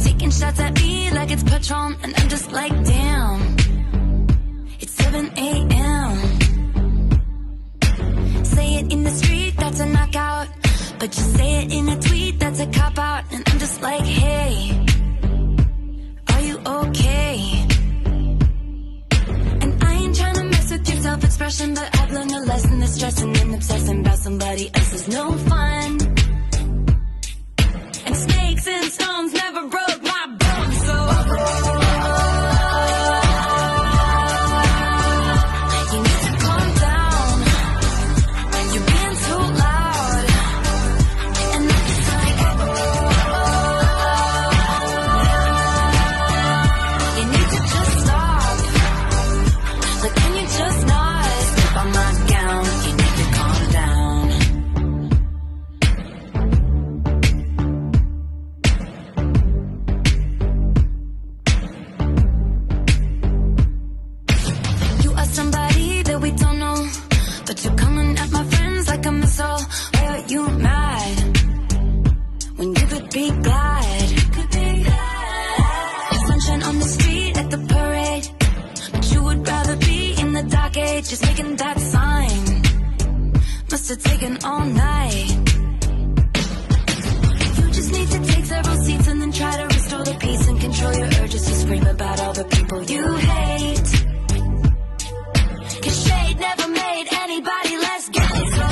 taking shots at me like it's Patron, and I'm just like, damn, it's 7 a.m. Say it in the street, that's a knockout, but you say it in a tweet, that's a cop-out. And I'm just like, hey, are you okay? And I ain't tryna mess with your self-expression, but I've learned a lesson that stressing and obsessing about somebody else is no fun. And snakes and stones never broke my bones, so you need to calm down. You're being too loud, and I'm just like, you need to just stop. Like, can you just not slip on my gown? You need to calm down. You are somebody that we don't know, but you're coming at my friends like a missile. Why are you mad when you could be glad? Sunshine on the street at the parade, but you would rather be in the dark age, just making that sign. Must have taken all night. You just need to take several seats and then try to restore the peace and control your urges to scream about all the people you hate. 'Cause shade never made anybody less gay, so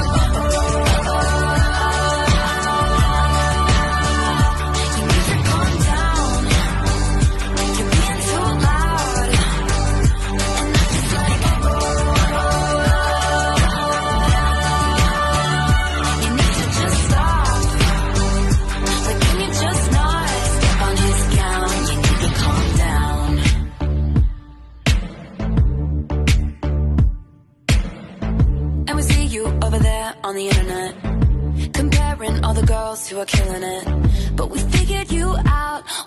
you need to calm down. You're being too loud, and I'm just like, you need to just stop. Like, can you just not step on his gown? You need to calm down. And we see you over there on the internet, comparing all the girls who are killing it. But we figured you out